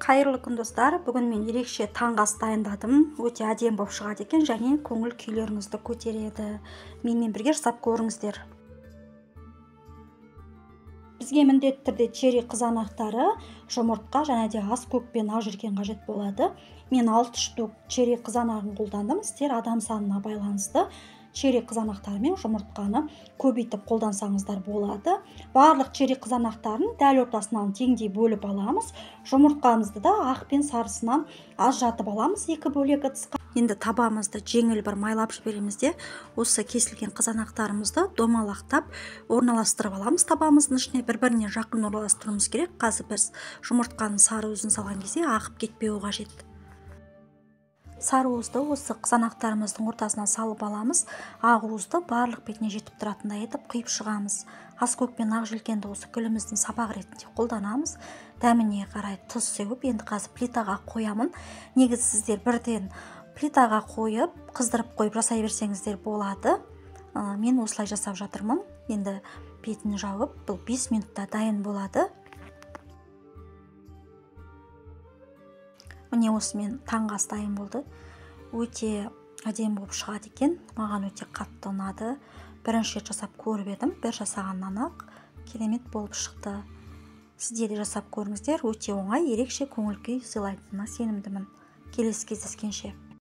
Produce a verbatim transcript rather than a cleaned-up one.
Қайырлы күн достар, бүгін мен ерекше таңғы ас дайындадым. Өте әдемі болып шығады екен және көңіл күйлеріңізді көтереді. Менімен бірге жасап көріңіздер. Бізге міндетті түрде черри қызанақтары, жұмыртқа және де ас көк пен ақ желкен қажет болады. Мен алты штук черри қызанағын қолдандым. Сіздер адам санына байланысты черри қызанақтары мен жұмыртқаны көбейтіп қолдансаңыздар болады. Барлық черри қызанақтарын дәл ортасынан теңдей бөліп аламыз. Жұмыртқамызды да ақ пен сарысынан ажыратып аламыз екі бөлек ыдысқа. Енді табамызды жеңіл бір майлап жібереміз де, осы кесілген қызанақтарымызды домалақтап орналастырып аламыз табамыздың ішіне. Бір-біріне жақын орналастыруымыз керек. Қазір біз жұмыртқаның сары уызын салған кезде ағып кетпеуі қажет. Сары уызды осы қызанақтарымыздың ортасына салып аламыз. Ақ уызды барлық бетіне жетіп тұратындай етіп құйып шығамыз. Ас көк пен ақ желкенді осы гүліміздің сабағы ретінде қолданамыз. Дәміне қарай тұз сеуіп, енді қазір плитаға қоямын. Негізі сіздер бірден плитаға қойып, қыздырып қойып жасай берсеңіздер болады. Мен осылай жасап жатырмын. Енді бетін жауып, бұл бес минутта дайын болады. Міне осымен таңғы ас дайын болды. Өте әдемі болып шығады екен. Маған өте қатты ұнады. Бірінші рет жасап көріп едім. Бір жасағаннан ақ керемет болып шықты. Сіздер де жасап көріңіздер. Өте оңай, ерекше көңіл күй сыйлайтынына сенімдімін. Келесі кездескенше.